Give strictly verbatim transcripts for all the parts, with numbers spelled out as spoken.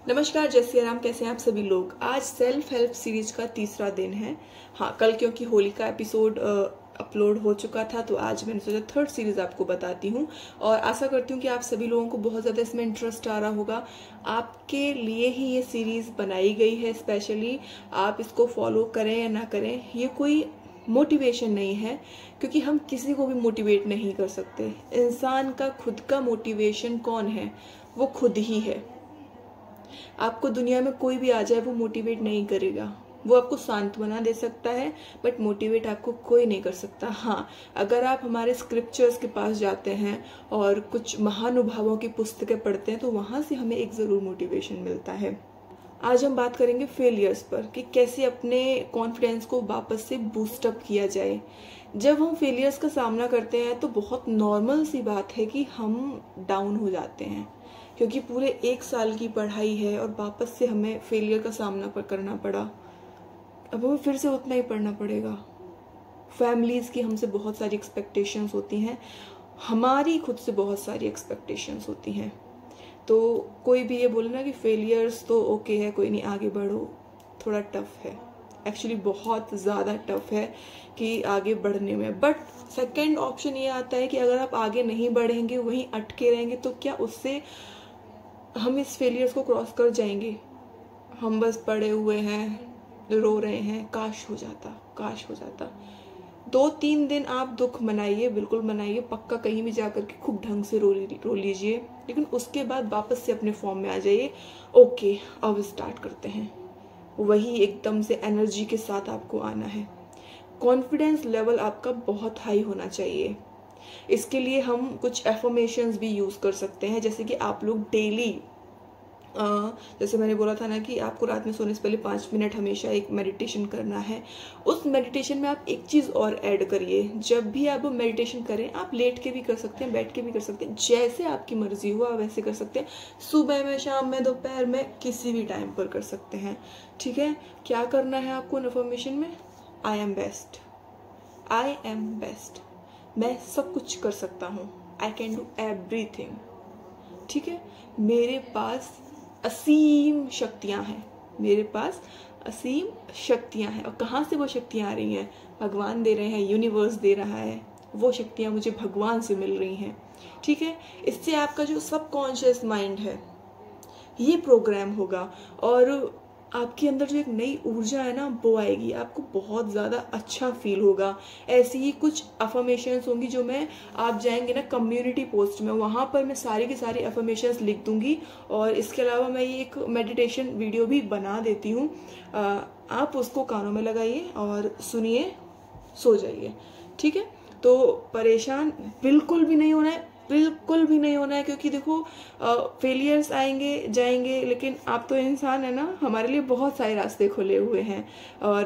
नमस्कार, जय सिया राम। कैसे हैं आप सभी लोग। आज सेल्फ हेल्प सीरीज का तीसरा दिन है। हाँ, कल क्योंकि होली का एपिसोड अपलोड हो चुका था तो आज मैंने सोचा थर्ड सीरीज आपको बताती हूँ और आशा करती हूँ कि आप सभी लोगों को बहुत ज़्यादा इसमें इंटरेस्ट आ रहा होगा। आपके लिए ही ये सीरीज बनाई गई है स्पेशली। आप इसको फॉलो करें या ना करें, ये कोई मोटिवेशन नहीं है, क्योंकि हम किसी को भी मोटिवेट नहीं कर सकते। इंसान का खुद का मोटिवेशन कौन है? वो खुद ही है। आपको दुनिया में कोई भी आ जाए वो मोटिवेट नहीं करेगा। वो आपको सांत्वना दे सकता है बट मोटिवेट आपको कोई नहीं कर सकता। हाँ, अगर आप हमारे स्क्रिप्चर्स के पास जाते हैं और कुछ महानुभावों की पुस्तकें पढ़ते हैं तो वहाँ से हमें एक ज़रूर मोटिवेशन मिलता है। आज हम बात करेंगे फेलियर्स पर कि कैसे अपने कॉन्फिडेंस को वापस से बूस्टअप किया जाए। जब हम फेलियर्स का सामना करते हैं तो बहुत नॉर्मल सी बात है कि हम डाउन हो जाते हैं, क्योंकि पूरे एक साल की पढ़ाई है और वापस से हमें फेलियर का सामना करना पड़ा। अब हमें फिर से उतना ही पढ़ना पड़ेगा। फैमिलीज़ की हमसे बहुत सारी एक्सपेक्टेशंस होती हैं, हमारी खुद से बहुत सारी एक्सपेक्टेशंस होती हैं। तो कोई भी ये बोले ना कि फेलियर्स तो ओके है, कोई नहीं, आगे बढ़ो, थोड़ा टफ है। एक्चुअली बहुत ज़्यादा टफ है कि आगे बढ़ने में। बट सेकंड ऑप्शन ये आता है कि अगर आप आगे नहीं बढ़ेंगे, वहीं अटके रहेंगे, तो क्या उससे हम इस फेलियर्स को क्रॉस कर जाएंगे? हम बस पड़े हुए हैं, रो रहे हैं, काश हो जाता, काश हो जाता। दो तीन दिन आप दुख मनाइए, बिल्कुल मनाइए, पक्का कहीं भी जाकर के खूब ढंग से रो रो लीजिए, लेकिन उसके बाद वापस से अपने फॉर्म में आ जाइए। ओके, अब स्टार्ट करते हैं। वही एकदम से एनर्जी के साथ आपको आना है। कॉन्फिडेंस लेवल आपका बहुत हाई होना चाहिए। इसके लिए हम कुछ एफर्मेशंस भी यूज़ कर सकते हैं, जैसे कि आप लोग डेली, जैसे मैंने बोला था ना कि आपको रात में सोने से पहले पाँच मिनट हमेशा एक मेडिटेशन करना है। उस मेडिटेशन में आप एक चीज़ और ऐड करिए। जब भी आप मेडिटेशन करें, आप लेट के भी कर सकते हैं, बैठ के भी कर सकते हैं, जैसे आपकी मर्जी हो आप वैसे कर सकते हैं। सुबह में, शाम में, दोपहर में, किसी भी टाइम पर कर सकते हैं। ठीक है, क्या करना है आपको इन्फॉर्मेशन में? I am best, I am best, मैं सब कुछ कर सकता हूँ, आई कैन डू एवरीथिंग। ठीक है, मेरे पास असीम शक्तियां हैं, मेरे पास असीम शक्तियां हैं। और कहाँ से वो शक्तियां आ रही हैं? भगवान दे रहे हैं, यूनिवर्स दे रहा है। वो शक्तियां मुझे भगवान से मिल रही हैं। ठीक है, इससे आपका जो सबकॉन्शियस माइंड है ये प्रोग्राम होगा और आपके अंदर जो एक नई ऊर्जा है ना वो आएगी। आपको बहुत ज़्यादा अच्छा फील होगा। ऐसी ही कुछ अफर्मेशंस होंगी जो मैं, आप जाएंगे ना कम्युनिटी पोस्ट में, वहाँ पर मैं सारी की सारी अफर्मेशंस लिख दूंगी। और इसके अलावा मैं ये एक मेडिटेशन वीडियो भी बना देती हूँ, आप उसको कानों में लगाइए और सुनिए, सो जाइए। ठीक है, तो परेशान बिल्कुल भी नहीं होना है, बिल्कुल भी नहीं होना है, क्योंकि देखो फेलियर्स आएंगे जाएंगे, लेकिन आप तो इंसान है ना, हमारे लिए बहुत सारे रास्ते खुले हुए हैं। और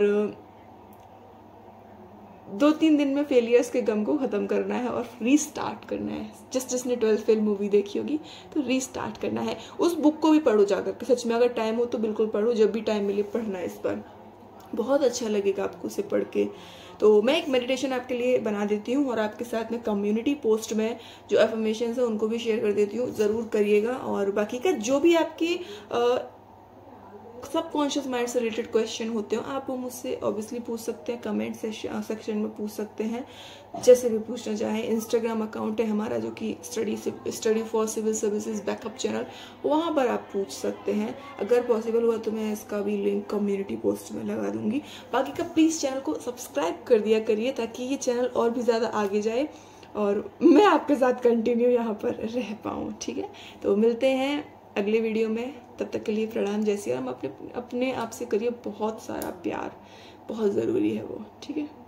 दो तीन दिन में फेलियर्स के गम को ख़त्म करना है और रीस्टार्ट करना है। जिस जिसने ट्वेल्थ फेल मूवी देखी होगी तो रीस्टार्ट करना है। उस बुक को भी पढ़ो जाकर के, सच में, अगर टाइम हो तो बिल्कुल पढ़ो, जब भी टाइम मिले पढ़ना इस पर, बहुत अच्छा लगेगा आपको उसे पढ़ के। तो मैं एक मेडिटेशन आपके लिए बना देती हूँ और आपके साथ में कम्युनिटी पोस्ट में जो एफर्मेशंस है उनको भी शेयर कर देती हूँ, ज़रूर करिएगा। और बाकी का जो भी आपकी सबकॉन्शियस माइंड से रिलेटेड क्वेश्चन होते हो आप वो मुझसे ऑब्वियसली पूछ सकते हैं, कमेंट सेक्शन में पूछ सकते हैं, जैसे भी पूछना चाहें। इंस्टाग्राम अकाउंट है हमारा जो कि study study for civil services backup channel, वहाँ पर आप पूछ सकते हैं। अगर पॉसिबल हुआ तो मैं इसका भी लिंक कम्युनिटी पोस्ट में लगा दूंगी। बाकी का प्लीज़ चैनल को सब्सक्राइब कर दिया करिए ताकि ये चैनल और भी ज़्यादा आगे जाए और मैं आपके साथ कंटिन्यू यहाँ पर रह पाऊँ। ठीक है, तो मिलते हैं अगले वीडियो में। तब तक के लिए प्रणाम, जय सिया राम। अपने अपने आप से करिए बहुत सारा प्यार, बहुत ज़रूरी है वो। ठीक है।